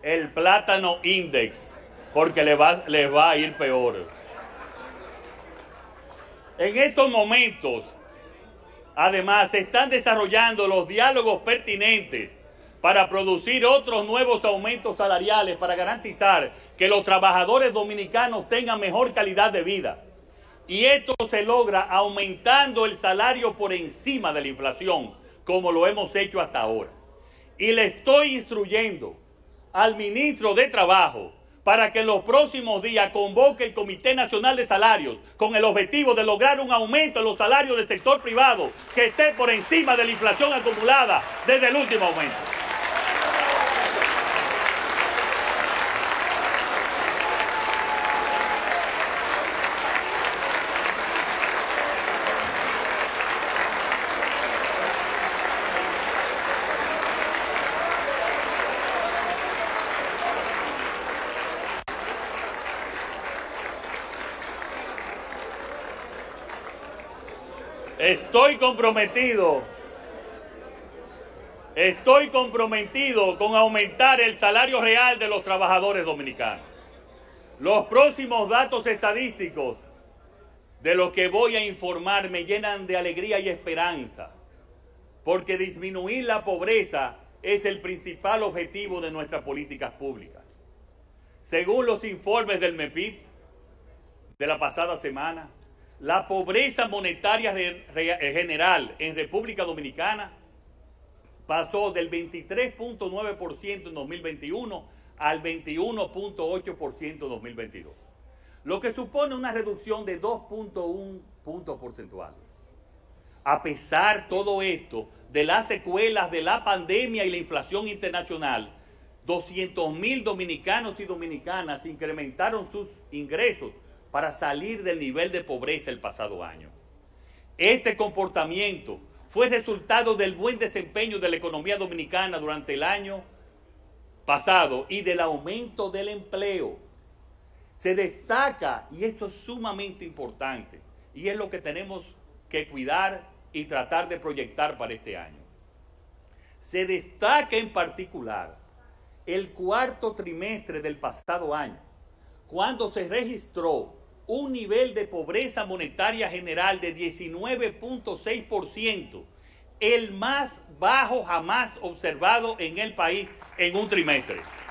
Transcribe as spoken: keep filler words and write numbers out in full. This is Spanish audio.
el plátano index, porque les va, les va a ir peor. En estos momentos, además, se están desarrollando los diálogos pertinentes para producir otros nuevos aumentos salariales para garantizar que los trabajadores dominicanos tengan mejor calidad de vida. Y esto se logra aumentando el salario por encima de la inflación, como lo hemos hecho hasta ahora. Y le estoy instruyendo al ministro de Trabajo para que en los próximos días convoque el Comité Nacional de Salarios con el objetivo de lograr un aumento en los salarios del sector privado que esté por encima de la inflación acumulada desde el último aumento. Estoy comprometido, estoy comprometido con aumentar el salario real de los trabajadores dominicanos. Los próximos datos estadísticos de los que voy a informar me llenan de alegría y esperanza, porque disminuir la pobreza es el principal objetivo de nuestras políticas públicas. Según los informes del MEPID de la pasada semana, la pobreza monetaria general en República Dominicana pasó del veintitrés punto nueve por ciento en dos mil veintiuno al veintiuno punto ocho por ciento en dos mil veintidós, lo que supone una reducción de dos punto uno puntos porcentuales. A pesar de todo esto, de las secuelas de la pandemia y la inflación internacional, doscientos mil dominicanos y dominicanas incrementaron sus ingresos para salir del nivel de pobreza el pasado año. Este comportamiento fue resultado del buen desempeño de la economía dominicana durante el año pasado y del aumento del empleo. Se destaca, y esto es sumamente importante, y es lo que tenemos que cuidar y tratar de proyectar para este año. Se destaca en particular el cuarto trimestre del pasado año, cuando se registró un nivel de pobreza monetaria general de diecinueve punto seis por ciento, el más bajo jamás observado en el país en un trimestre.